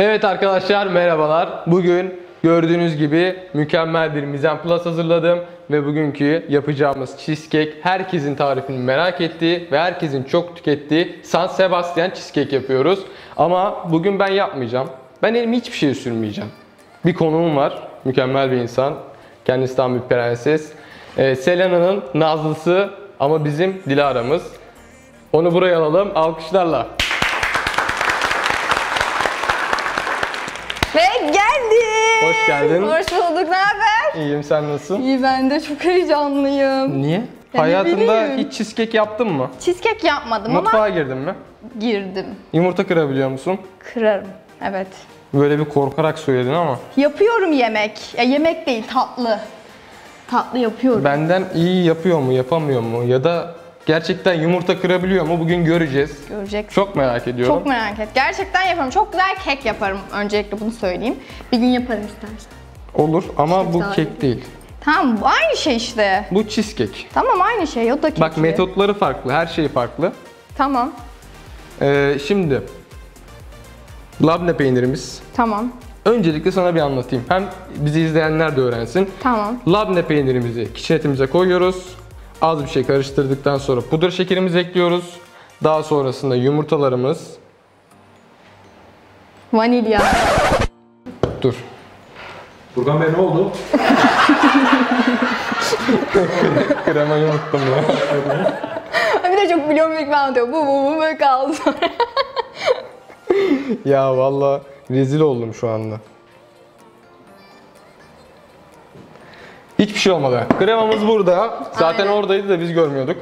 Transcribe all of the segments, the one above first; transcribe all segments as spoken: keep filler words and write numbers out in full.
Evet arkadaşlar, merhabalar. Bugün gördüğünüz gibi mükemmel bir mise en place hazırladım ve bugünkü yapacağımız cheesecake herkesin tarifini merak ettiği ve herkesin çok tükettiği San Sebastian cheesecake yapıyoruz. Ama bugün ben yapmayacağım. Ben elime hiçbir şey sürmeyeceğim. Bir konuğum var, mükemmel bir insan. Kendisi tam bir prenses. Ee, Selena'nın Nazlısı ama bizim Dilara'mız. Onu buraya alalım, alkışlarla. Ve geldi. Hoş geldin. Hoş bulduk. Ne haber? İyiyim, sen nasılsın? İyi, ben de çok heyecanlıyım. Niye? Ya Hayatında bileyim. hiç cheesecake yaptın mı? Cheesecake yapmadım Mutfağa ama girdin mi? girdim. Yumurta kırabiliyor musun? Kırarım. Evet. Böyle bir korkarak söyledin ama. Yapıyorum yemek. Ya yemek değil, tatlı. Tatlı yapıyorum. Benden iyi yapıyor mu, yapamıyor mu? Ya da gerçekten yumurta kırabiliyor mu? Bugün göreceğiz. Göreceksin. Çok merak ediyorum. Çok merak et. Gerçekten yaparım. Çok güzel kek yaparım. Öncelikle bunu söyleyeyim. Bir gün yaparım istersen. Olur ama Çok bu güzel. kek değil. Tamam, bu aynı şey işte. Bu cheesecake. Tamam, aynı şey. O da kek. Bak metotları farklı, her şey farklı. Tamam. Ee, şimdi labne peynirimiz. Tamam. Öncelikle sana bir anlatayım. Hem bizi izleyenler de öğrensin. Tamam. Labne peynirimizi kitchenetimize koyuyoruz. Az bir şey karıştırdıktan sonra pudra şekerimizi ekliyoruz. Daha sonrasında yumurtalarımız. Vanilya. Dur. Furkan Bey ne oldu? Kremayı unuttum ya. Bir de çok bilomedik ben anlatıyor. Bu bu bu böyle kaldı sonra. Ya vallahi rezil oldum şu anda. Hiçbir şey olmadı. Kremamız burada. Zaten Aynen. oradaydı da biz görmüyorduk.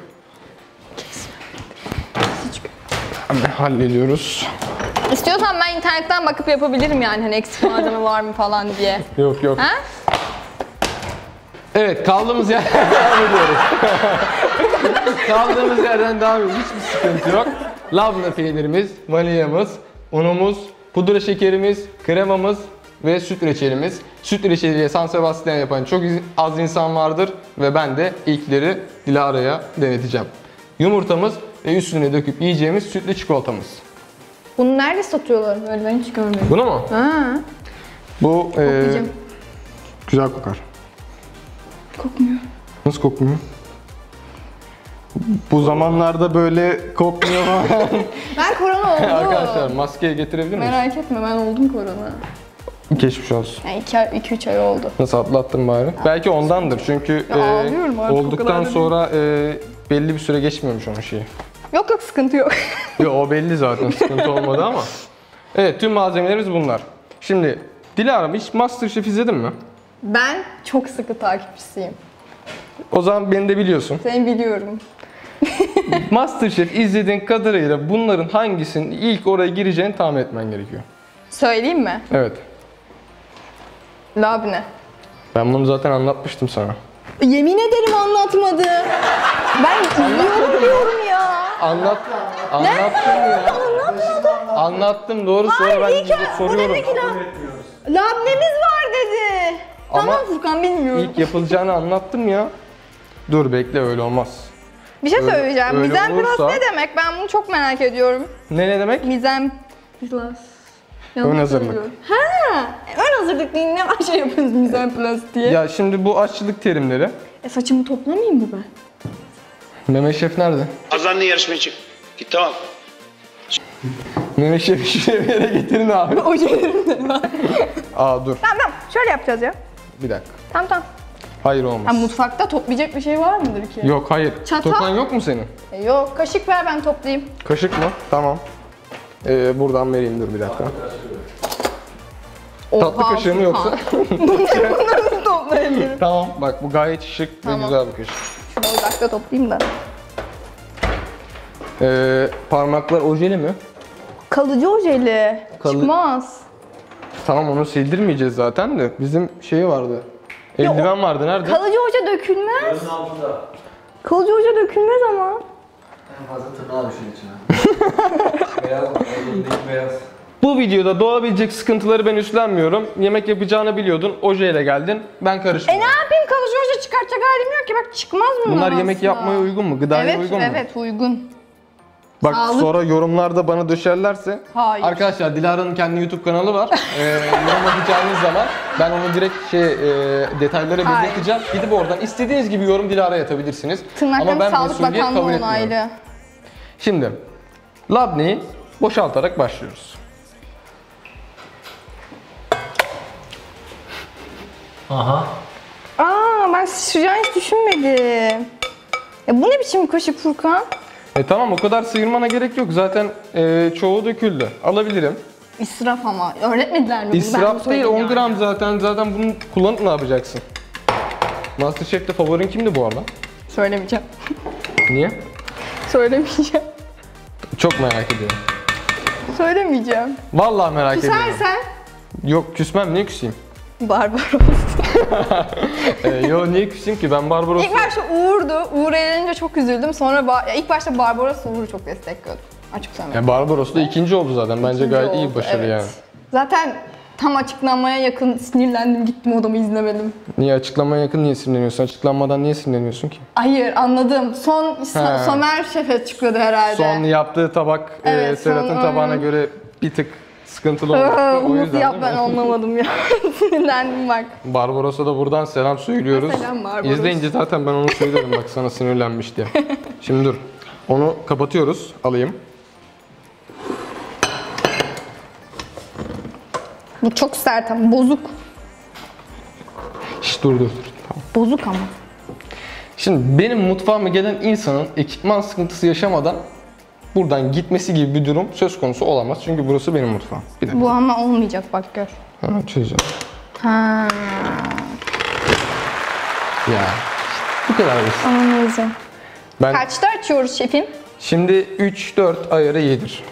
Hemen hallediyoruz. İstiyorsan ben internetten bakıp yapabilirim yani hani eksik malzeme var mı falan diye. Yok yok. Ha? Evet, kaldığımız yerden devam ediyoruz. Kaldığımız yerden devam ediyoruz. Hiçbir sıkıntı yok. Labne peynirimiz, vanilyamız, unumuz, pudra şekerimiz, kremamız ve süt reçelimiz. Süt reçeliyle San Sebastian yapan çok az insan vardır ve ben de ilkleri Dilara'ya deneteceğim. Yumurtamız ve üstüne döküp yiyeceğimiz sütlü çikolatamız. Bunu nerede satıyorlar böyle, ben hiç görmedim. Bunu mu? Ha, Bu e, koklayacağım. güzel kokar. Kokmuyor. Nasıl kokmuyor? Bu zamanlarda böyle kokmuyor falan. Ben korona oldum. Arkadaşlar maskeyi getirebilir miyiz? Merak etme, ben oldum korona. Geçmiş olsun. Yani iki üç ay oldu. Nasıl atlattın bari? Belki ondandır çünkü Ya ağlıyorum artık, o olduktan kadar da sonra e, belli bir süre geçmiyormuş onun şeyi. Yok yok, sıkıntı yok. Yo, o belli zaten, sıkıntı olmadı ama. Evet, tüm malzemelerimiz bunlar. Şimdi Dilara, hiç MasterChef izledin mi? Ben çok sıkı takipçisiyim. O zaman beni de biliyorsun. Seni biliyorum. MasterChef izlediğin kadarıyla bunların hangisinin ilk oraya gireceğini tahmin etmen gerekiyor. Söyleyeyim mi? Evet. Labne. Ben bunu zaten anlatmıştım sana. Yemin ederim anlatmadı. Ben izliyorum diyorum ya. Anlat, anlattım ya. Anlattım, doğru, sonra ben İlk size o soruyorum. dedi ki la- labnemiz var dedi. Ama Tamam Furkan, bilmiyorum. İlk yapılacağını anlattım ya. Dur bekle, öyle olmaz. Bir şey Öyle- söyleyeceğim. öyle Mise en place olursa- ne demek? Ben bunu çok merak ediyorum. Ne ne demek? Mise en place. Yanlış Ön hazırlık. söylüyorum. Ha, ön hazırlık değil, ne var şey yapıyoruz mise en place diye. Ya şimdi bu aşçılık terimleri. E saçımı toplamayayım mı ben? Mehmet Şef nerede? Kazanlı yarışmaya çık. Git tamam. Mehmet Şef'i şuraya bir yere getirin abi. Ojelerim de var. Aa dur, Tamam tamam, şöyle yapacağız ya. bir dakika. Tamam tamam. Hayır, Ha, olmaz. mutfakta toplayacak bir şey var mıdır ki? Yok, hayır. Çatal. Tokan yok mu senin? E, yok, kaşık ver ben toplayayım. Kaşık mı? Tamam. Ee, buradan vereyim, dur bir dakika. Tatlı Oha, kaşığı mı yoksa? Bunları nasıl toplayabilirim? Tamam, bak bu gayet şık Tamam. ve güzel bir kaşık. Şunu uzakta toplayayım da. Ee, parmaklar ojeli mi? Kalıcı ojeli. Kalı- Çıkmaz. Tamam, onu sildirmeyeceğiz zaten de. Bizim şeyi vardı. Eldiven vardı, nerede? Kalıcı oje dökülmez. Yarın altında. Kalıcı oje dökülmez ama. En fazla tırnağı düşün içine. Beyaz, elindeki beyaz. Bu videoda doğabilecek sıkıntıları ben üstlenmiyorum. Yemek yapacağını biliyordun, ojeyle geldin. Ben E karışmıyorum. ne yapayım, kalıcı oje çıkartacak halim yok ki. Bak çıkmaz mı Bunlar bunlar yemek aslında? yapmaya uygun mu? Gıdaya Evet, uygun mu? evet uygun. Bak Sağlık. sonra yorumlarda bana döşerlerse. Hayır. Arkadaşlar Dilara'nın kendi YouTube kanalı var. Ee, yorum yapacağınız zaman ben onu direkt şey e, detaylara Hayır. belirteceğim. Gidip oradan istediğiniz gibi yorum Dilara'ya atabilirsiniz. Tırnaklarım ben Sağlık mesuliyet Bakanlığı kabul etmiyorum. onaylı. Şimdi labneyi boşaltarak başlıyoruz. Aha. Aa, ben sıçrayacağını hiç düşünmedim. Ya bu ne biçim kaşık Furkan? E tamam, o kadar sıyırmana gerek yok. Zaten e, çoğu döküldü. Alabilirim. İsraf ama. Öğretmediler mi bunu? Ben İsraf bunu değil, söyleyeyim on yani. gram zaten. Zaten bunu kullanıp ne yapacaksın? Masterchef'te favorin kimdi bu arada? Söylemeyeceğim. Niye? Söylemeyeceğim. Çok merak ediyorum. Söylemeyeceğim. Vallahi merak ediyorum. Küsersen Yok küsmem, niye küseyim? Barbaros. ee, yo niye küseyim ki, ben Barbaros'u... İlk başta Uğur'du. Uğur eğlenince çok üzüldüm. Sonra ba- ya ilk başta Barbaros Uğur'u çok destekliyordum. Açık söylemek. Yani Barbaros da ikinci oldu zaten. Bence İkinci gayet iyi oldu, bir başarı evet. yani. Zaten tam açıklanmaya yakın sinirlendim, gittim odamı izlemedim. Niye açıklamaya yakın niye sinirleniyorsun? Açıklanmadan niye sinirleniyorsun ki? Hayır, anladım. Son so- He. Somer Şef'e çıkıyordu herhalde. Son yaptığı tabak e, Evet, Serhat'ın son- tabağına göre bir tık sıkıntılı oldu. Aa, O Nasıl yüzden yap değil ben mi? anlamadım ya. Sinirlendim bak. Barbaros'a da buradan selam söylüyoruz. Selam Barbaros. İzleyince zaten ben onu söylerim bak sana sinirlenmiş diye. Şimdi dur. Onu kapatıyoruz. Alayım. Bu çok sert ama bozuk. Şş, dur dur dur. Tamam. Bozuk ama. Şimdi benim mutfağıma gelen insanın ekipman sıkıntısı yaşamadan buradan gitmesi gibi bir durum söz konusu olamaz. Çünkü burası benim mutfağım. Bir dakika. Bu ama olmayacak bak gör. Hemen çözeceğim. Ha. Ya bu kadar basit. Anlayacağım. Ben Kaçta açıyoruz şefim? şimdi üç dört ayarı yedir.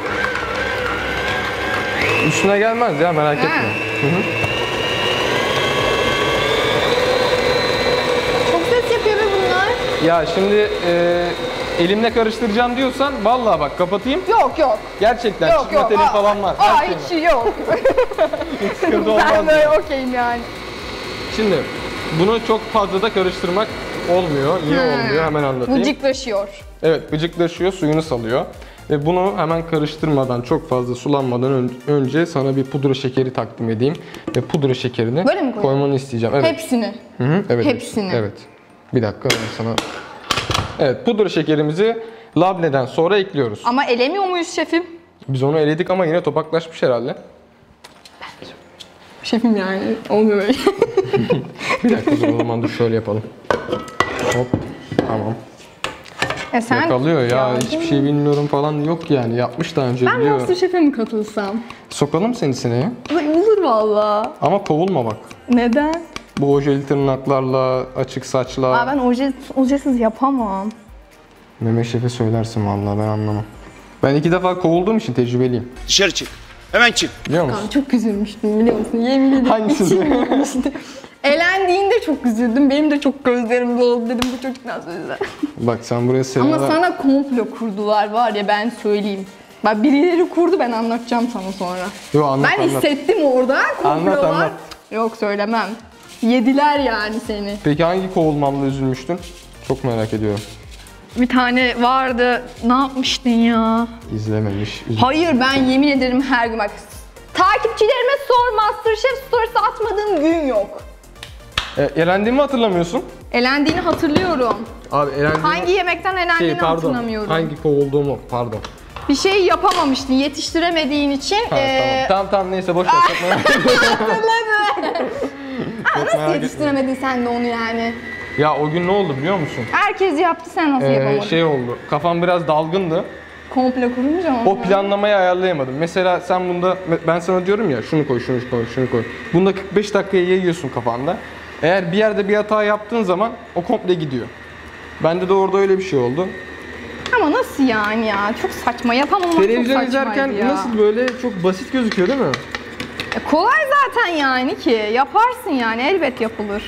Üstüne gelmez ya, merak etme. Hı hı. Çok ses yapıyor be bunlar. Ya şimdi e, elimle karıştıracağım diyorsan vallahi bak kapatayım. Yok yok. Gerçekten Yok çıkma yok. telim Aa, falan var. Aa Her şey var. hiç yok. Hiç sıkıntı olmaz. Ben böyle okeyim yani. Şimdi bunu çok fazla da karıştırmak olmuyor. Niye Hmm. olmuyor? Hemen anlatayım. Vıcıklaşıyor. Evet, bıcıklaşıyor, suyunu salıyor. Ve bunu hemen karıştırmadan, çok fazla sulanmadan ön- önce sana bir pudra şekeri takdim edeyim. Ve pudra şekerini Böyle mi koyayım? koymanı isteyeceğim. Evet. Hepsini. Hı hı, evet. Hepsini. Evet. Bir dakika ben sana... Evet, pudra şekerimizi labneden sonra ekliyoruz. Ama elemiyor muyuz şefim? Biz onu eledik ama yine topaklaşmış herhalde. Şefim yani olmuyor böyle. Bir dakika dur, o zaman dur şöyle yapalım. Hop, tamam. E sen? Yakalıyor ya, Ya, hiçbir şey bilmiyorum falan yok yani. Yapmış daha önce, Ben biliyor. Masterchef'e mi katılsam? Sokalım seni seneye. Ay olur valla. Ama kovulma bak. Neden? Bu ojeli tırnaklarla, açık saçla. Aa ben oje, ojesiz yapamam. Mehmet Şef'e söylersin vallahi, ben anlamam. Ben iki defa kovulduğum için tecrübeliyim. Dışarı çık. Hemen çık. Biliyor musun? Aa, çok üzülmüştüm biliyor musun? Yemin ederim. Hangisi? İşte, elendiğinde çok üzüldüm. Benim de çok gözlerim doldu dedim bu çocuk nasıl üzer. Bak sen buraya Ama Selena... sana komplo kurdular var ya ben söyleyeyim. Bak birileri kurdu ben anlatacağım sana sonra. Yo, anlat, Ben anlat. hissettim orada komplo Anlat, var. anlat. Yok söylemem. Yediler yani seni. Peki hangi kovulmamla üzülmüştün? Çok merak ediyorum. Bir tane vardı. Ne yapmıştın ya? İzlememiş. Üzül- Hayır ben yemin ederim her gün bak. Takipçilerime sor Masterchef storiesi atmadığım gün yok. E, elendiğimi hatırlamıyorsun. Elendiğini hatırlıyorum. Abi elendiğimi... Hangi yemekten elendiğini Şey, pardon. hatırlamıyorum. Hangi kovulduğumu, pardon. Bir şey yapamamıştın, yetiştiremediğin için. Ha, ee, tamam. tamam tamam neyse boş ver. Çok merak ediyorum. Aa, nasıl merak yetiştiremedin sen de onu yani? Ya o gün ne oldu biliyor musun? Herkes yaptı sen nasıl Ee, yapamadın? şey oldu. Kafam biraz dalgındı. Komple kurunca mı? O planlamayı ayarlayamadım. Mesela sen bunda, ben sana diyorum ya şunu koy, şunu koy, şunu koy. Bunda kırk beş dakikaya yayıyorsun kafanda. Eğer bir yerde bir hata yaptığın zaman o komple gidiyor. Bende de orada öyle bir şey oldu. Ama nasıl yani ya? Çok saçma. Yapamamak çok Televizyon saçmaydı izlerken ya. nasıl böyle çok basit gözüküyor değil mi? E, kolay zaten yani ki. Yaparsın yani. Elbet yapılır.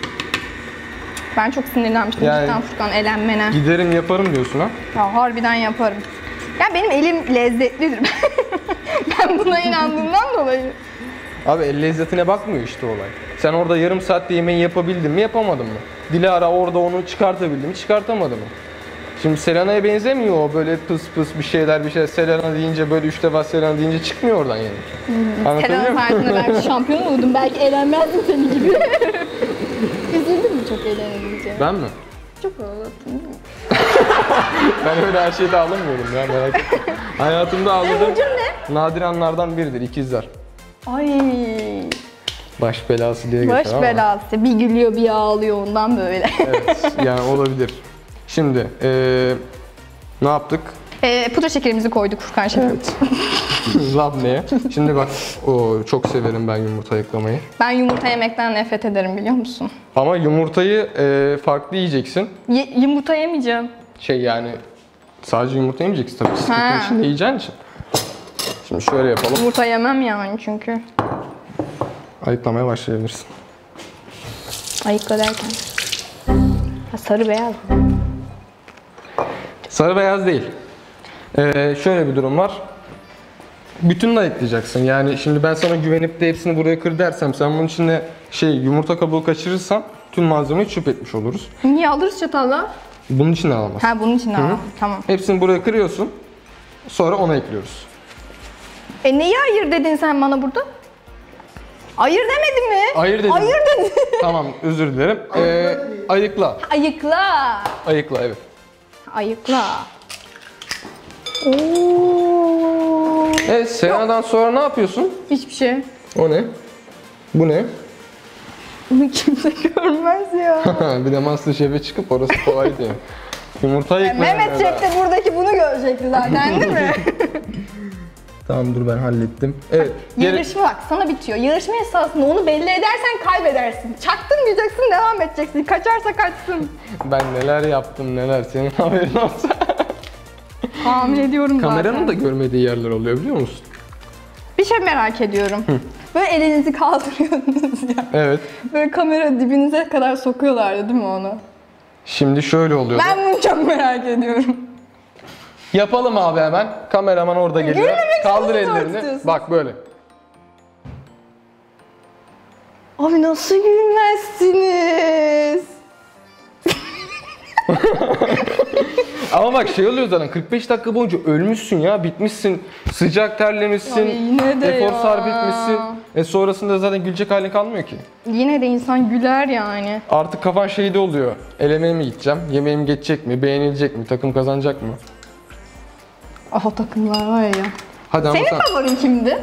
Ben çok sinirlenmiştim Yani- cidden Furkan elenmene. Giderim yaparım diyorsun ha. Ya harbiden yaparım. Ya benim elim lezzetlidir. Ben buna inandığımdan dolayı. Abi el lezzetine bakmıyor işte olay. Sen orada yarım saatte yemeği yapabildin mi, yapamadın mı? Dilara orada onu çıkartabildi mi, çıkartamadı mı? Şimdi Selena'ya benzemiyor o böyle pıs pıs bir şeyler bir şeyler. Selena deyince böyle üç defa Selena deyince çıkmıyor oradan yani. Anlatabiliyor Selena'nın muyum? hayatında belki şampiyon olurdum. Belki eğlenmezdim senin gibi. Üzüldün mü çok eğlenince? Ben mi? Çok ağlattın. Ben öyle her şeyde ağlamıyorum ya merak etme. Hayatımda ağladığım Burcun ne? nadir anlardan biridir ikizler. Ay. Baş belası diye geçer Baş ama. belası. Bir gülüyor bir ağlıyor ondan böyle. Evet yani olabilir. Şimdi eee ne yaptık? e, pudra şekerimizi koyduk Furkan şefim. Labneye. Şimdi bak o çok severim ben yumurta yıklamayı. Ben yumurta yemekten nefret ederim biliyor musun? Ama yumurtayı eee, farklı yiyeceksin. Ye- yumurta yemeyeceğim. Şey yani sadece yumurta yemeyeceksin tabii. Ha. Cheesecake'in içinde yiyeceğin için. Şimdi şöyle yapalım. Yumurta yemem yani çünkü. Ayıklamaya başlayabilirsin. Ayıkla derken. Ha, sarı beyaz. Sarı beyaz değil. Ee, şöyle bir durum var. Bütününü ayıklayacaksın. Yani şimdi ben sana güvenip de hepsini buraya kır dersem sen bunun içine şey yumurta kabuğu kaçırırsan tüm malzemeyi çöp etmiş oluruz. Niye alırız çatalla? Bunun için de alamaz. Ha bunun için al. Tamam. Hepsini buraya kırıyorsun. Sonra ona ekliyoruz. E neyi ayır dedin sen bana burada? Ayır demedin mi? Ayır dedim. Ayır dedin. Tamam özür dilerim. Ee, ayıkla. Ayıkla. Ayıkla evet. Ayıkla. Oo. Evet Selena'dan sonra ne yapıyorsun? Hiçbir şey. O ne? Bu ne? Bunu kimse görmez ya. Bir de Masterchef'e çıkıp orası kolay diyor. Yumurta ayıkmaya. Mehmet Şef de buradaki bunu görecekti zaten değil mi? Tamam dur ben hallettim. Evet. geri- Yarışma bak sana bitiyor. Yarışma esasında onu belli edersen kaybedersin. Çaktırmayacaksın, devam edeceksin. Kaçarsa kaçsın. Ben neler yaptım neler senin haberin olsa. Tahmin ediyorum zaten. Kameranın da görmediği yerler oluyor biliyor musun? Bir şey merak ediyorum. Böyle elinizi kaldırıyordunuz ya. Evet. Böyle kamera dibinize kadar sokuyorlardı değil mi onu? Şimdi şöyle oluyor. Ben bunu çok merak ediyorum. Yapalım abi hemen. Kameraman orada geliyor. Gülmemek Kaldır için mi ellerini. istiyorsun? Bak böyle. Abi nasıl gülmezsiniz? Ama bak şey oluyor zaten kırk beş dakika boyunca ölmüşsün ya bitmişsin. Sıcak terlemişsin. Ay yine de efor ya. sarf etmişsin. E sonrasında zaten gülecek halin kalmıyor ki. Yine de insan güler yani. Artık kafan şeyde oluyor. Elemeye mi gideceğim? Yemeğim geçecek mi? Beğenilecek mi? Takım kazanacak mı? Aha takımlar var ya. Hadi ama Senin sen... favorin kimdi?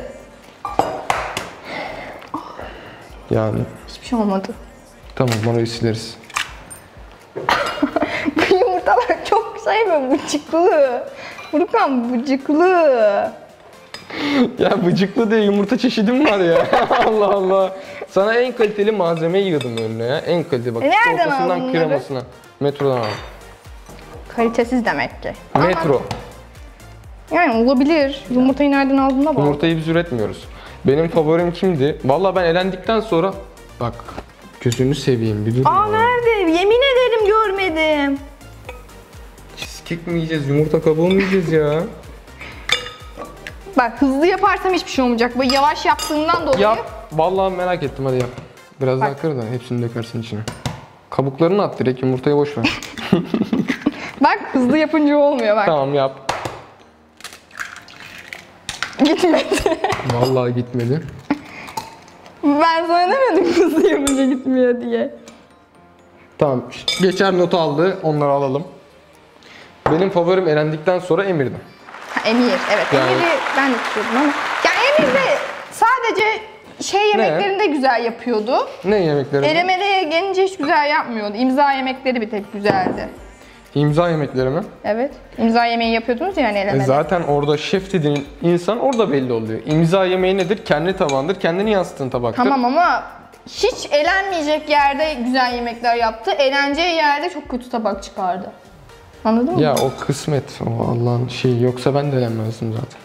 Yani Hiçbir şey olmadı. tamam orayı sileriz. Bu yumurtalar çok şey mi? Bıcıklı. Furkan bıcıklı. Ya bıcıklı diye yumurta çeşidim var ya. Allah Allah. Sana en kaliteli malzemeyi yığdım önüne ya. En kaliteli bak. E nereden ortasından aldın bunları? kremasına. Metrodan aldım. Kalitesiz demek ki. Ama Metro. yani olabilir. Yumurtayı nereden aldığına bağlı. Yumurtayı biz üretmiyoruz. Benim favorim kimdi? Vallahi ben elendikten sonra bak gözünü seveyim bir dur. Aa ya. nerede? Yemin ederim görmedim. Cheesecake mi yiyeceğiz? Yumurta kabuğu mu yiyeceğiz ya? Bak hızlı yaparsam hiçbir şey olmayacak. Böyle yavaş yaptığından dolayı. Yap. Vallahi merak ettim hadi yap. Biraz daha Bak. kır da hepsini dökersin içine. Kabuklarını at direkt yumurtayı boş ver. Bak hızlı yapınca olmuyor bak. Tamam yap. Gitmedi. Vallahi gitmedi. Ben sana demedim hızlı yapınca gitmiyor diye. Tamam. Geçer notu aldı. Onları alalım. Benim favorim elendikten sonra Emir'di. Ha, Emir, evet. Yani- Emir'i ben de tutuyordum ama. Ya Emir de sadece şey yemeklerinde güzel yapıyordu. Ne yemekleri? Elemeye gelince hiç güzel yapmıyordu. İmza yemekleri bir tek güzeldi. İmza yemekleri mi? Evet. İmza yemeği yapıyordunuz ya yani E elemede. zaten orada şef dediğin insan orada belli oluyor. İmza yemeği nedir? Kendi tabağındır. Kendini yansıttığın tabaktır. Tamam ama hiç elenmeyecek yerde güzel yemekler yaptı. Eleneceği yerde çok kötü tabak çıkardı. Anladın mı? Ya o kısmet. O Allah'ın şeyi. Yoksa ben de elenmezdim zaten.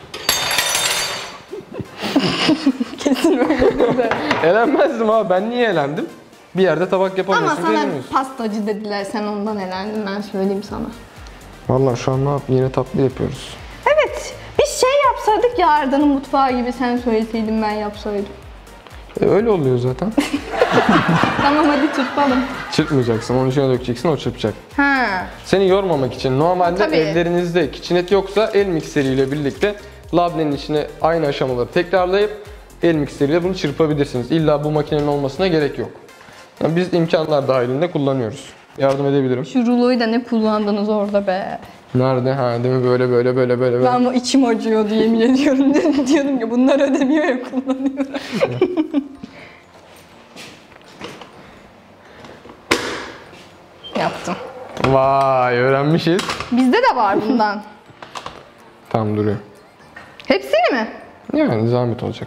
Kesin öyle. Elenmezdim abi. Ben niye elendim? Bir yerde tabak Ama yapamıyorsun. sana beğenmiyorsun. pastacı dediler, sen ondan elendin, ben söyleyeyim sana. Vallahi şu an ne yap? Yine tatlı yapıyoruz. Evet, biz şey yapsaydık ya Arda'nın mutfağı gibi, sen söyleseydin ben yapsaydım. E, öyle oluyor zaten. Tamam hadi tutalım. Çırpmayacaksın, onun içine dökeceksin, o çırpacak. Ha. Seni yormamak için normalde Tabii. evlerinizde KitchenAid yoksa el mikseriyle birlikte labnenin içine aynı aşamaları tekrarlayıp el mikseriyle bunu çırpabilirsiniz. İlla bu makinenin olmasına gerek yok. Yani biz imkanlar dahilinde kullanıyoruz. Yardım edebilirim. Şu ruloyu da ne kullandınız orada be? Nerede? Ha değil mi? Böyle böyle böyle böyle. böyle. Ben o içim acıyordu yemin ediyorum. Diyordum ki bunlar ödemiyor ya kullanıyor. Yaptım. Vay öğrenmişiz. Bizde de var bundan. Tam duruyor. Hepsini mi? Yani zahmet olacak.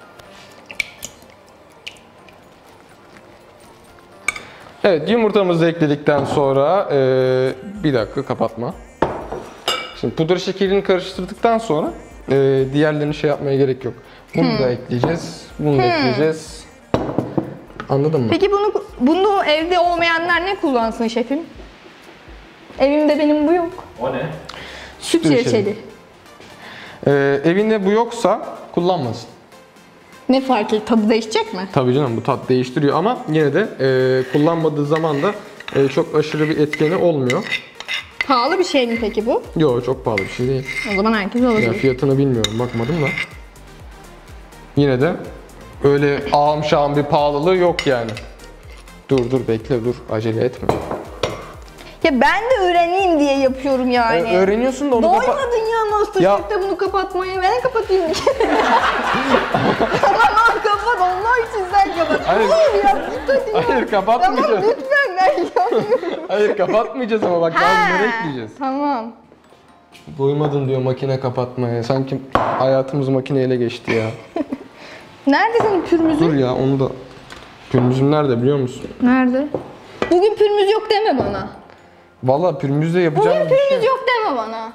Evet, yumurtamızı ekledikten sonra ee, bir dakika kapatma. Şimdi pudra şekerini karıştırdıktan sonra ee, diğerlerini şey yapmaya gerek yok. Bunu da ekleyeceğiz. Bunu da ekleyeceğiz. Anladın mı? Peki bunu bunu evde olmayanlar ne kullansın şefim? Evimde benim bu yok. O ne? Süt reçeli. reçeli. Ee, evinde bu yoksa kullanmasın. Ne fark et? Tadı değişecek mi? Tabii canım bu tat değiştiriyor ama yine de ee, kullanmadığı zaman da ee, çok aşırı bir etkeni olmuyor. Pahalı bir şey mi peki bu? Yok çok pahalı bir şey değil. O zaman herkes Ya alabilir. fiyatını bilmiyorum bakmadım da. Yine de öyle ağam şağım bir pahalılığı yok yani. Dur dur bekle dur acele etme. Ya ben de öğreneyim diye yapıyorum yani. Ee, öğreniyorsun da onu kapa- Doymadın ya Masterchef'te bunu kapatmaya. Ben kapatayım bir kere. Tamam kapat. Allah için sen kapat. Hayır. Oğlum ya lütfen ya. Hayır kapatmayacağız. Tamam lütfen ben yapıyorum. Hayır kapatmayacağız ama bak daha Ha, bunları ekleyeceğiz. Tamam. Doymadın diyor makine kapatmaya. Sanki hayatımız makineyle geçti ya. Nerede senin pürmüzün? Dur ya onu da... Pürmüzüm nerede biliyor musun? Nerede? Bugün pürmüz yok deme bana. Vallahi pürmüzle yapacağım Bugün bir şey. pürmüz yok deme bana.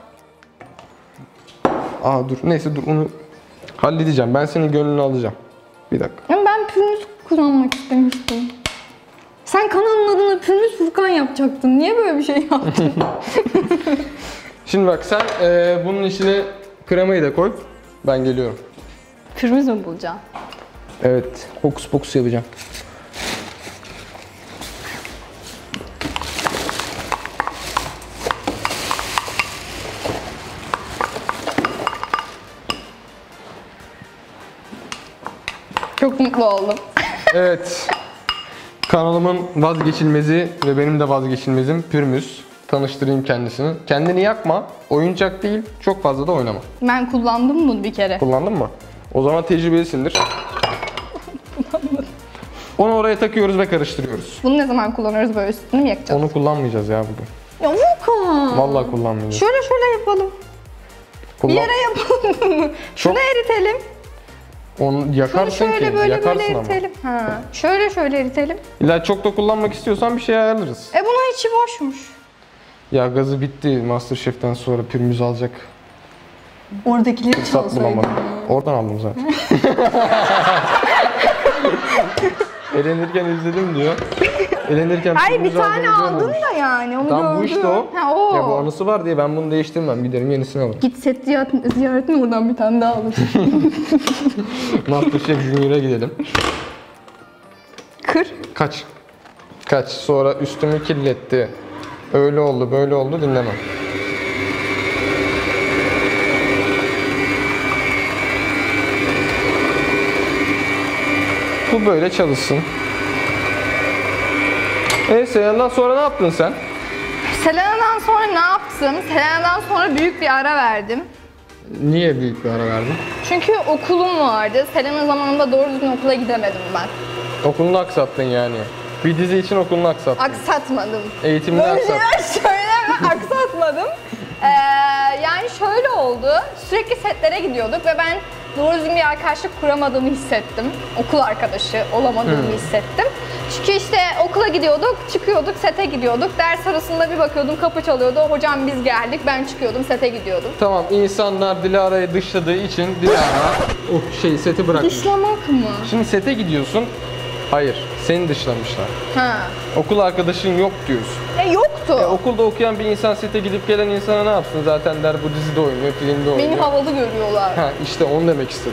Aa dur neyse dur onu halledeceğim. Ben senin gönlünü alacağım. Bir dakika. Ama ben pürmüz kullanmak istemiştim. Sen kanalın adını Pürmüz Furkan yapacaktın. Niye böyle bir şey yaptın? Şimdi bak sen eee, bunun içine kremayı da koy. Ben geliyorum. Pürmüz mü bulacaksın? Evet. Hokus pokus yapacağım. Çok mutlu oldum. Evet. Kanalımın vazgeçilmezi ve benim de vazgeçilmezim Pürmüz. Tanıştırayım kendisini. Kendini yakma. Oyuncak değil. Çok fazla da oynama. Ben kullandım bunu bir kere. Kullandın mı? O zaman tecrübelisindir. Onu oraya takıyoruz ve karıştırıyoruz. Bunu ne zaman kullanıyoruz, böyle üstünü mü yakacağız? Onu kullanmayacağız ya bugün. Ya Volkan. Vallahi kullanmayacağız. Şöyle şöyle yapalım. Kullan- Bir yere yapalım. Şunu Çok- eritelim. Onu Şunu yakarsın şöyle ki. böyle Yakarsın böyle ama. eritelim. Ha. Şöyle şöyle eritelim. İlla çok da kullanmak istiyorsan bir şey ayarlarız. E bunun içi boşmuş. Ya gazı bitti. Masterchef'ten sonra Pürmüz alacak. Oradakileri Fırsat çalsaydın. bulamadım. Oradan aldım zaten. Elenirken izledim diyor. Elenirken Hayır bir Pürmüz tane aldığını aldın görmemiş. da yani onu Tamam bu gördüm. işte o. Ha o. Ya bu anısı var diye ben bunu değiştirmem. Giderim yenisini alırım. Git set ziyaret- ziyaretine oradan bir tane daha alırsın. Masterchef Junior'a gidelim. Kır. Kaç. Kaç. Sonra üstümü kirletti. Öyle oldu, böyle oldu dinlemem. Bu böyle çalışsın. E Selena'dan sonra ne yaptın sen? Selena'dan sonra ne yaptım? Selena'dan sonra büyük bir ara verdim. Niye büyük bir ara verdin? Çünkü okulum vardı. Selena zamanında doğru düzgün okula gidemedim ben. Okulunu aksattın yani. Bir dizi için okulunu aksattın. Aksatmadım. Eğitimini Böyle aksattın. şeyler söyleme, aksatmadım. Ee, yani şöyle oldu, sürekli setlere gidiyorduk ve ben doğru düzgün bir arkadaşlık kuramadığımı hissettim. Okul arkadaşı olamadığımı hissettim. Çünkü işte okula gidiyorduk, çıkıyorduk, sete gidiyorduk. Ders arasında bir bakıyordum, kapı çalıyordu. Hocam biz geldik, ben çıkıyordum, sete gidiyordum. Tamam insanlar Dilara'yı dışladığı için Dilara o şey seti bırakmış. Dışlamak mı? Şimdi sete gidiyorsun. Hayır, seni dışlamışlar. Ha. Okul arkadaşın yok diyorsun. E yoktu. E, okulda okuyan bir insan sete gidip gelen insana ne yapsın? Zaten der bu dizide oynuyor, filmde oynuyor. Beni havalı görüyorlar. Ha işte onu demek istedim.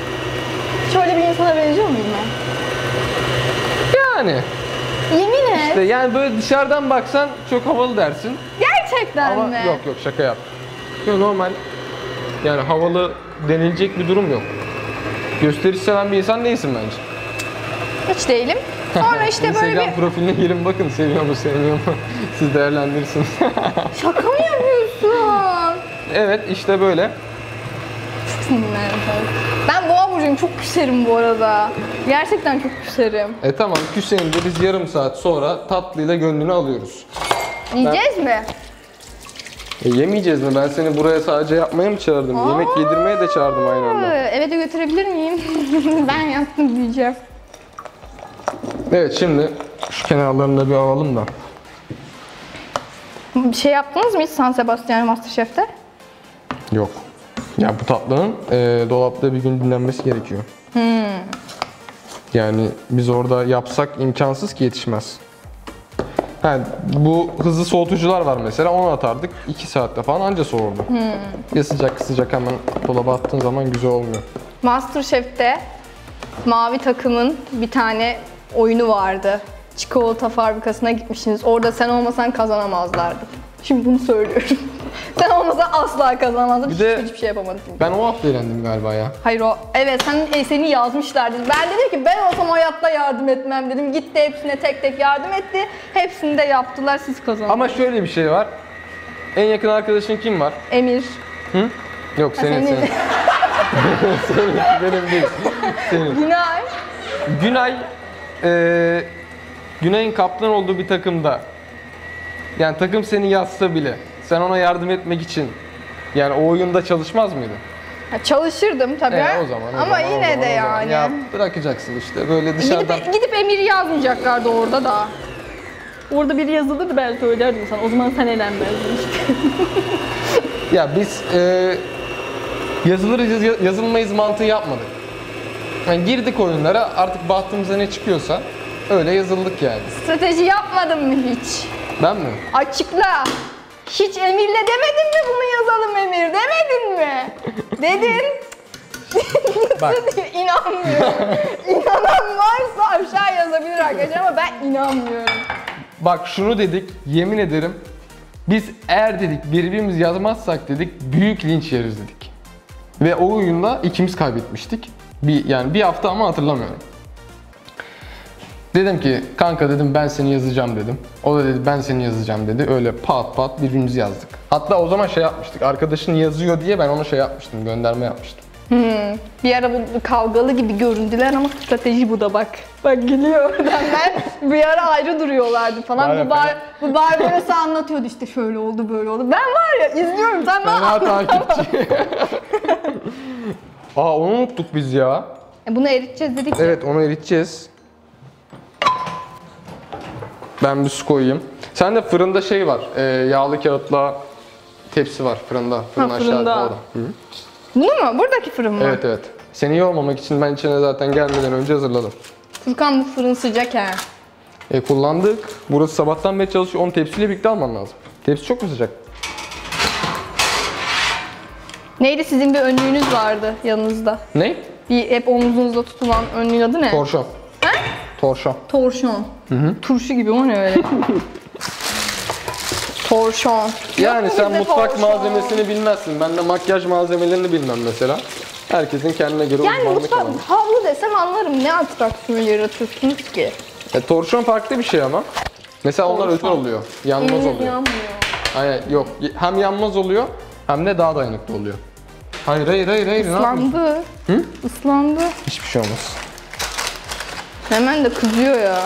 Şöyle bir insana benziyor muyum ben? Yani Yemin et. İşte yani böyle dışarıdan baksan çok havalı dersin. Gerçekten Ama mi? yok yok şaka yap. Yok normal. Yani havalı denilecek bir durum yok. Gösteriş seven bir insan değilsin bence. Hiç değilim. Sonra işte böyle Instagram bir... profiline girin bakın seviyor mu sevmiyor mu siz değerlendirirsiniz. Şaka mı yapıyorsun? Evet işte böyle. Ben boğa burcuyum, çok küserim bu arada. Gerçekten çok küserim. E tamam küseyince biz yarım saat sonra tatlıyla gönlünü alıyoruz. Yiyeceğiz mi? E yemeyeceğiz mi? Ben seni buraya sadece yapmaya mı çağırdım? Yemek yedirmeye de çağırdım aynı anda. Eve de götürebilir miyim? Ben yaptım diyeceğim. Evet şimdi şu kenarlarını da bir alalım da. Bir şey yaptınız mı hiç San Sebastian Masterchef'te? Yok. Ya bu tatlının e, dolapta bir gün dinlenmesi gerekiyor. Hmm. Yani biz orada yapsak imkansız ki yetişmez. Yani bu hızlı soğutucular var mesela, onu atardık iki saatte falan anca soğurdu. Hmm. Ya sıcak sıcak hemen dolaba attığın zaman güzel olmuyor. Masterchef'te mavi takımın bir tane oyunu vardı. Çikolata fabrikasına gitmişsiniz. Orada sen olmasan kazanamazlardı. Şimdi bunu söylüyorum. Sen olmasan asla kazanamazdın. Bir de- Hiçbir şey yapamadık. Ben o hafta eğlendim galiba ya. Hayır o, evet sen, e, seni yazmışlardı. Ben dedim ki ben olsam hayatta yardım etmem dedim. Gitti hepsine tek tek yardım etti. Hepsini de yaptılar, siz kazandınız. Ama şöyle bir şey var. En yakın arkadaşın kim var? Emir. Hı? Yok senin senin. senin. Senin benim değil. Senin. Günay. Günay eee Günay'ın kaptan olduğu bir takımda. Yani takım seni yazsa bile sen ona yardım etmek için yani o oyunda çalışmaz mıydın? Ha, çalışırdım tabii. E, o zaman, o Ama zaman, o yine zaman, de o zaman. yani. Ya bırakacaksın işte böyle dışarıdan. Gidip, gidip Emir'i yazmayacaklardı orada da. Orada biri yazılırdı ben söylerdim sana. O zaman sen eğlenmezdin işte. Ya biz eee yazılırız yaz- yazılmayız mantığı yapmadık. Yani girdik oyunlara, artık bahtımıza ne çıkıyorsa öyle yazıldık yani. Strateji yapmadın mı hiç? Ben mi? Açıkla. Hiç Emir'le demedin mi bunu yazalım Emir? Demedin mi? Dedin. Bak. İnanmıyorum. İnanan varsa aşağı yazabilir arkadaşlar ama ben inanmıyorum. Bak şunu dedik, yemin ederim. Biz eğer dedik birbirimiz yazmazsak dedik büyük linç yeriz dedik. Ve o oyunda ikimiz kaybetmiştik. Bir yani bir hafta ama hatırlamıyorum. Dedim ki kanka dedim ben seni yazacağım dedim. O da dedi ben seni yazacağım dedi. Öyle pat pat birbirimizi yazdık. Hatta o zaman şey yapmıştık. Arkadaşın yazıyor diye ben ona şey yapmıştım. Gönderme yapmıştım. Bir ara bu kavgalı gibi göründüler ama strateji bu da bak. Bak gülüyor oradan ben. Bir ara ayrı duruyorlardı falan. Aynen, bu bar, bu Barbaros'a anlatıyordu işte şöyle oldu böyle oldu. Ben var ya izliyorum sen bana Fena anlat. takipçi. Aa onu unuttuk biz ya. E, bunu eriteceğiz dedik ya. Evet onu eriteceğiz. Ben bir su koyayım. Sen de fırında şey var. E, yağlı kağıtla tepsi var fırında. Fırın Ha, aşağıda fırında. orada. Hı. Bunu mu? Buradaki fırın mı? Evet evet. Seni yormamak için ben içine zaten gelmeden önce hazırladım. Furkan bu fırın sıcak he. E kullandık. Burası sabahtan beri çalışıyor. Onu tepsiyle birlikte alman lazım. Tepsi çok mu sıcak? Neydi sizin bir önlüğünüz vardı yanınızda? Ne? Bir hep omzunuzda tutulan önlüğün adı ne? Torşon. He? Torşon. Torşon. Turşu gibi o ne öyle? Torşon. Yani Yok mu sen bizde mutfak torşon? malzemesini bilmezsin. Ben de makyaj malzemelerini bilmem mesela. Herkesin kendine göre Yani uzmanlık mutfak alanı. havlu desem anlarım. Ne atraksiyon yaratıyorsunuz ki? E, torşon farklı bir şey ama. Mesela onlar özel oluyor. Yanmaz Emir oluyor. yanmıyor. Hayır yok. Hem yanmaz oluyor hem de daha dayanıklı oluyor. Hayır hayır hayır hayır. Ne yapıyorsun? Islandı. Hı? Islandı. Hiçbir şey olmaz. Hemen de kızıyor ya.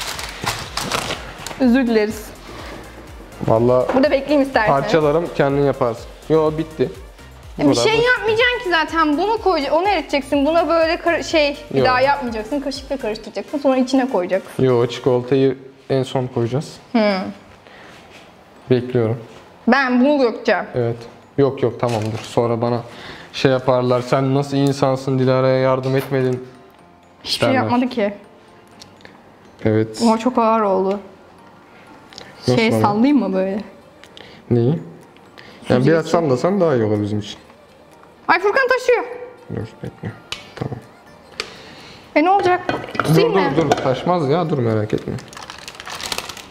Özür dileriz. Vallahi Burada bekleyeyim istersen. parçalarım kendin yaparsın. Yo bitti. Bu Bir kadar şey basit. yapmayacaksın ki zaten. Bunu koyacaksın, onu eriteceksin. Buna böyle kar- şey bir Yok. daha yapmayacaksın. Kaşıkla karıştıracaksın. Sonra içine koyacaksın. Yo çikolatayı en son koyacağız. Bekliyorum. Ben bunu dökeceğim. Evet. Yok yok tamamdır. Sonra bana şey yaparlar. Sen nasıl insansın, Dilara'ya yardım etmedin. Hiçbir şey derler. yapmadı ki. Evet. Ama çok ağır oldu. Nasıl Şey ama? sallayayım mı böyle? Neyi? Yani biraz için. sallasan daha iyi olur bizim için. Ay Furkan taşıyor. Dur bekle. Tamam. E ne olacak? Dur Tutayım mı? dur dur taşmaz ya dur merak etme.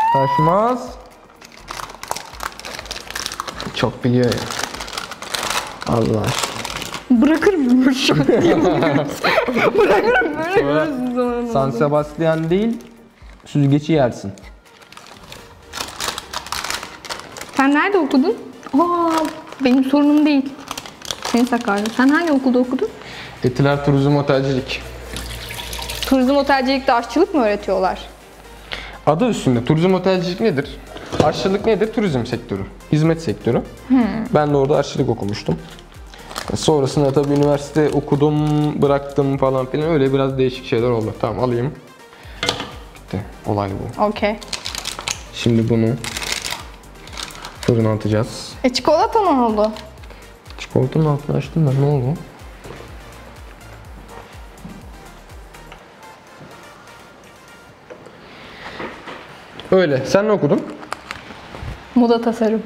Taşmaz. Çok biliyor ya. Allah aşkına. Bırakırım böyle şu an. Bırakırım böyle Sonra görürsün sonra. San Sebastian değil, süzgeci yersin. Sen nerede okudun? Aa, benim sorunum değil. Seni Sakarya. Sen hangi okulda okudun? Etiler Turizm Otelcilik. Turizm otelcilikte aşçılık mı öğretiyorlar? Adı üstünde. Turizm otelcilik nedir? Aşçılık nedir? Turizm sektörü. Hizmet sektörü. Ben de orada aşçılık okumuştum. Sonrasında tabii üniversite okudum, bıraktım falan filan. Öyle biraz değişik şeyler oldu. Tamam alayım. Bitti. Olay bu. Okey. Şimdi bunu fırına atacağız. E çikolata ne oldu? Çikolatanın altını açtım ben. Ne oldu? Öyle. Sen ne okudun? Moda tasarım.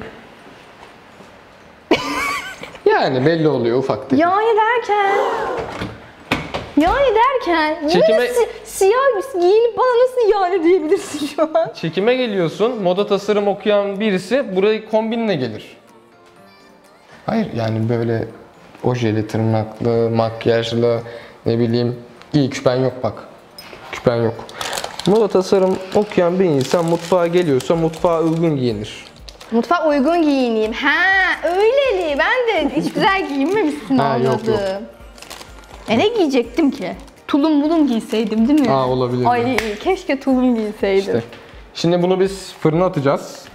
Yani belli oluyor ufak tefek. Yani derken... Yani derken... Çekime- Yine si- siyah bir giyinip bana nasıl yani diyebilirsin şu an? Çekime geliyorsun, moda tasarım okuyan birisi burayı kombinle gelir. Hayır yani böyle ojeli, tırnaklı, makyajlı, ne bileyim, iyi küpen yok bak. Küpen yok. Moda tasarım okuyan bir insan mutfağa geliyorsa mutfağa uygun giyinir. Mutfağa uygun giyineyim. Ha öyleli. Ben de hiç güzel giyinmemişsin Ha, yok, anladım. yok. E ne giyecektim ki? Tulum mulum giyseydim değil mi? Aa, olabilir. Ay keşke tulum giyseydim. İşte. Şimdi bunu biz fırına atacağız.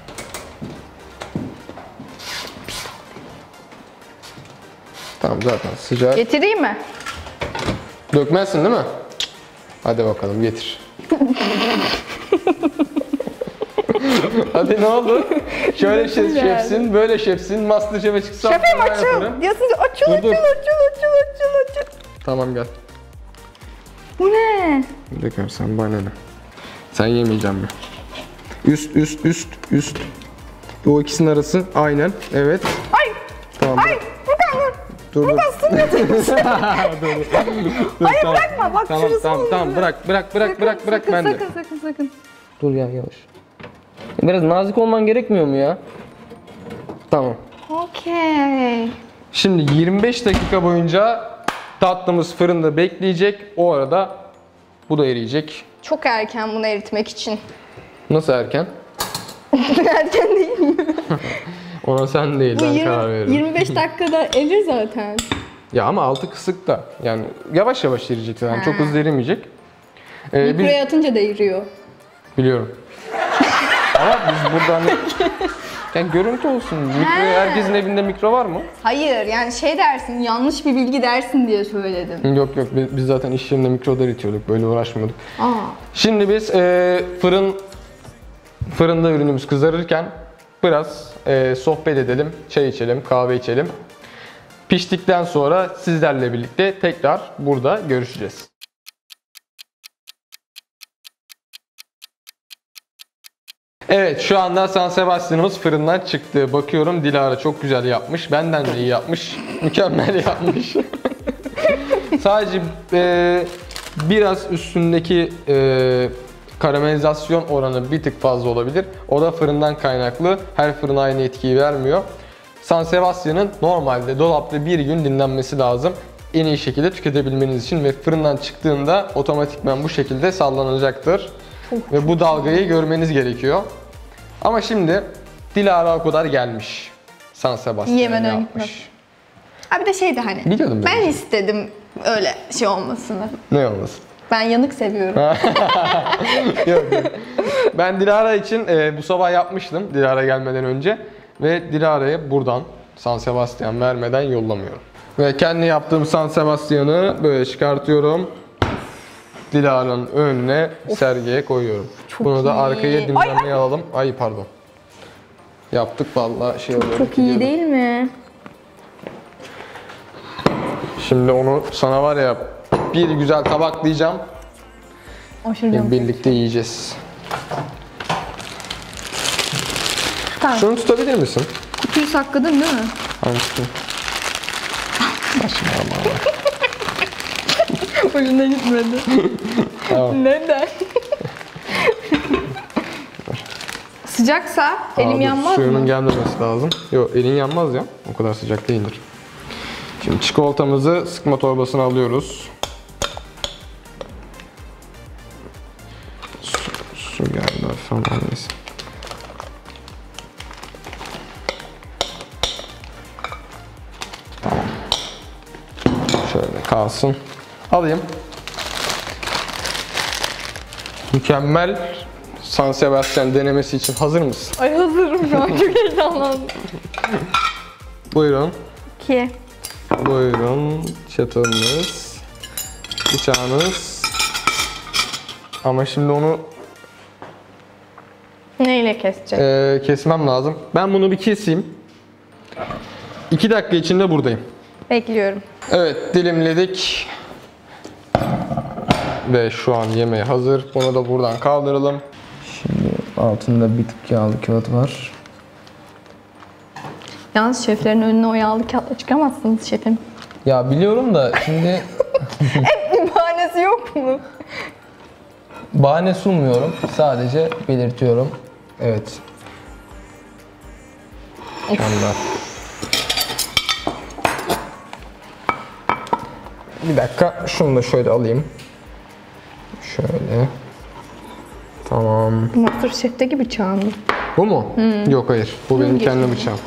Tamam zaten sıcak. Getireyim mi? Dökmezsin değil mi? Hadi bakalım getir. Hadi ne oldu? Şöyle şef, güzel. şefsin, böyle şefsin, Masterchef'e çıksam Şefim ben açıl. yaparım. Diyorsun ki açıl Dur, açıl dur. açıl açıl açıl açıl. Tamam gel. Bu ne? Dökersen bana ne? Sen yemeyeceğim mi? Üst, üst, üst, üst. O ikisinin arası aynen. Evet. Ay Tamam. ay Furkan dur. Dur dur. Furkan su götürmüş. Dur, Hayır tamam. bırakma bak Tamam şurası tamam oldu. tamam bırak bırak bırak Sakın, bırak bırak sakın, ben de. sakın, sakın sakın. Dur ya yavaş. Biraz nazik olman gerekmiyor mu ya? Tamam. Okey. Şimdi yirmi beş dakika boyunca tatlımız fırında bekleyecek. O arada bu da eriyecek. Çok erken bunu eritmek için. Nasıl erken? Erken değil mi? Ona sen değil Bu ben karar yirmi, veririm. yirmi beş dakikada erir zaten. Ya ama altı kısık da. Yani yavaş yavaş eriyecek zaten. Ha. Çok hızlı erimeyecek. Ee, biz Mikroya atınca da eriyor. biliyorum. Ama biz burada hani yani görüntü olsun. Mikro, Ha. herkesin evinde mikro var mı? Hayır yani şey dersin, yanlış bir bilgi dersin diye söyledim. Yok yok biz, biz zaten iş yerinde mikroda eritiyorduk. Böyle uğraşmıyorduk. Aa. Şimdi biz e, fırın fırında ürünümüz kızarırken biraz e, sohbet edelim, çay içelim, kahve içelim. Piştikten sonra sizlerle birlikte tekrar burada görüşeceğiz. Evet şu anda San Sebastian'ımız fırından çıktı. Bakıyorum Dilara çok güzel yapmış. Benden de iyi yapmış. Mükemmel yapmış. Sadece e, biraz üstündeki e, karamelizasyon oranı bir tık fazla olabilir. O da fırından kaynaklı. Her fırın aynı etkiyi vermiyor. San Sebastian'ın normalde dolapta bir gün dinlenmesi lazım. En iyi şekilde tüketebilmeniz için ve fırından çıktığında otomatikman bu şekilde sallanacaktır. Çok, ve bu dalgayı görmeniz gerekiyor. Ama şimdi Dilara o kadar gelmiş. San Sebastian Yemeden yapmış. gitmez. Abi de şeydi hani. Biliyordum ben. Ben istedim öyle şey olmasını. Ne olmasın? Ben yanık seviyorum. Yok, yok. Ben Dilara için e, bu sabah yapmıştım Dilara gelmeden önce ve Dilara'ya buradan San Sebastian vermeden yollamıyorum. Ve kendi yaptığım San Sebastian'ı böyle çıkartıyorum. Dilara'nın önüne sergiye koyuyorum. Çok Bunu da iyi. arkaya Ay, dinlenmeye alalım. Ay pardon. Yaptık vallahi şey oluyor. Çok iyi değil mi? Şimdi onu sana var ya bir güzel tabaklayacağım. Aşırı Ve canım. birlikte yiyeceğiz. Tamam. Şunu tutabilir misin? Kutuyu sakladın değil mi? Hangisi? Saçmalama. Hoşuna gitmedi. Tamam. Neden? Sıcaksa elim Abi, yanmaz suyunun mı? gelmemesi lazım. Yok, elin yanmaz ya. O kadar sıcak değildir. Şimdi çikolatamızı sıkma torbasına alıyoruz. Su, su geldi falan neyse. Tamam. Şöyle kalsın. Alayım. Mükemmel San Sebastian denemesi için hazır mısın? Ay hazırım şu an, çok heyecanlandım. Buyurun. İki. Buyurun. Çatalınız. Bıçağınız. Ama şimdi onu Neyle keseceğiz? e, kesmem lazım. Ben bunu bir keseyim. İki dakika içinde buradayım. Bekliyorum. Evet, dilimledik. Ve şu an yemeğe hazır. Bunu da buradan kaldıralım. Şimdi altında bir tık yağlı kağıt var. Yalnız şeflerin önüne o yağlı kağıtla çıkamazsınız şefim. Ya biliyorum da şimdi Bahanesi yok mu? bahane sunmuyorum. Sadece belirtiyorum. Evet. Mükemmel. Bir dakika, şunu da şöyle alayım. Şöyle. Tamam. Masterchef'teki bıçağın mı? Bu mu? Yok, hayır. Bu benim kendi bıçağım.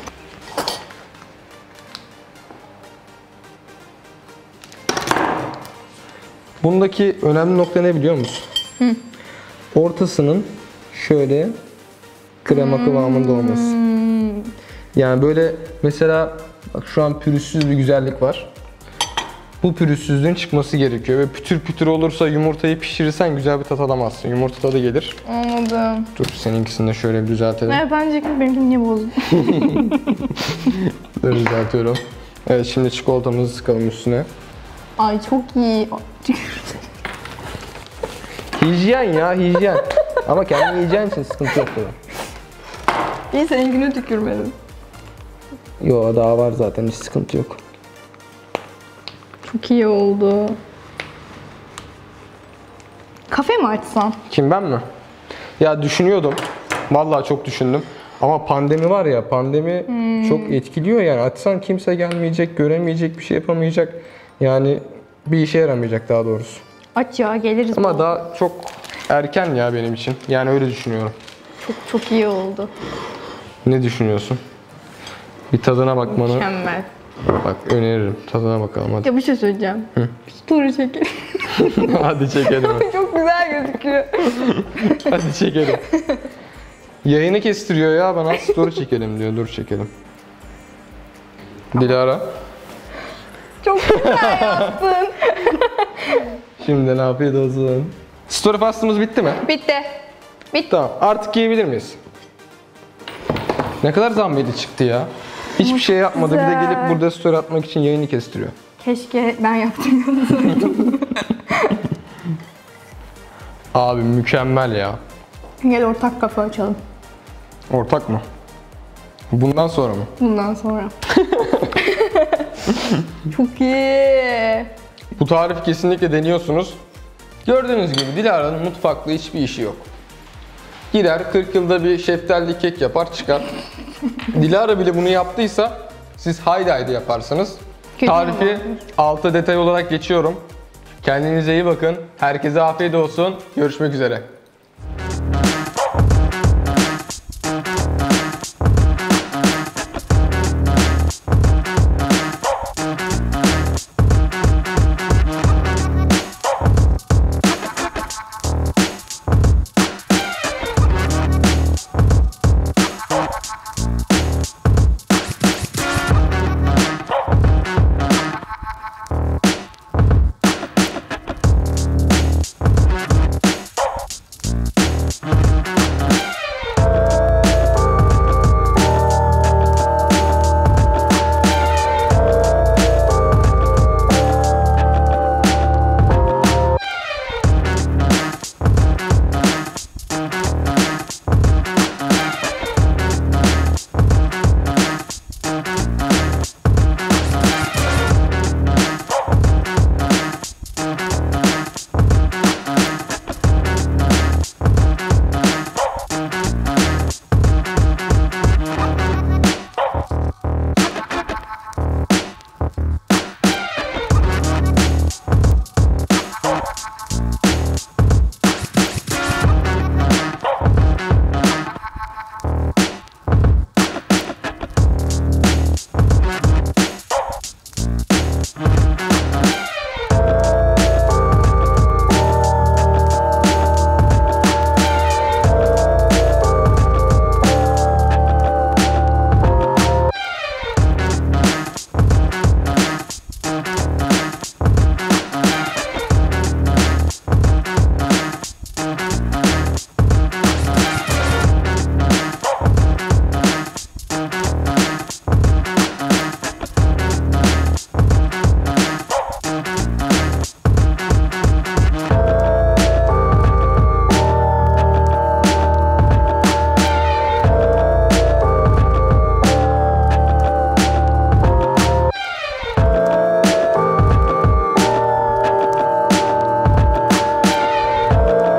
Bundaki önemli nokta ne biliyor musun? Ortasının şöyle krema kıvamında olması. Yani böyle mesela bak, şu an pürüzsüz bir güzellik var. Bu pürüzsüzlüğün çıkması gerekiyor ve pütür pütür olursa yumurtayı pişirirsen güzel bir tat alamazsın. Yumurta tadı gelir. Anladım. Dur, seninkisini de şöyle bir düzeltelim. Evet, bence benimkini niye bozdun? Dur, düzeltiyorum. Evet, şimdi çikolatamızı sıkalım üstüne. Ay çok iyi. Hijyen ya, hijyen. Ama kendini yiyeceğin için sıkıntı yok burada. İyi, seninkine tükürmedim. Yo, daha var zaten, hiç sıkıntı yok. Çok iyi oldu. Kafe mi açsan? Kim, ben mi? Ya düşünüyordum. Vallahi çok düşündüm. Ama pandemi var ya, pandemi çok etkiliyor yani. Açsan kimse gelmeyecek, göremeyecek, bir şey yapamayacak. Yani bir işe yaramayacak daha doğrusu. Aç ya, geliriz. Ama daha çok erken ya benim için. Yani öyle düşünüyorum. Çok çok iyi oldu. Ne düşünüyorsun? Bir tadına bakmanı Mükemmel. bak öneririm. Tadına bakalım hadi. Ya bir şey söyleyeceğim. Bir story çekelim. Hadi çekelim. Çok güzel gözüküyor. Hadi çekelim. Yayını kestiriyor ya bana. Story çekelim diyor. Dur çekelim. Dilara. Çok güzel yaptın. Şimdi ne afiyet olsun. Story fastımız bitti mi? Bitti. Bitti. Tamam. Artık yiyebilir miyiz? Ne kadar zahmetli çıktı ya. Hiçbir şey yapmadı. Bir de güzel. gelip burada story atmak için yayını kestiriyor. Keşke ben yaptırmıyordum. Abi mükemmel ya. Gel ortak kafe açalım. Ortak mı? Bundan sonra mı? Bundan sonra. Çok iyi. Bu tarifi kesinlikle deniyorsunuz. Gördüğünüz gibi Dilara'nın mutfakta hiçbir işi yok. Gider kırk yılda bir şeftali kek yapar çıkar. Dilara bile bunu yaptıysa siz haydi haydi yaparsınız. Kötü Tarifi ama. altta detay olarak geçiyorum. Kendinize iyi bakın. Herkese afiyet olsun. Görüşmek üzere.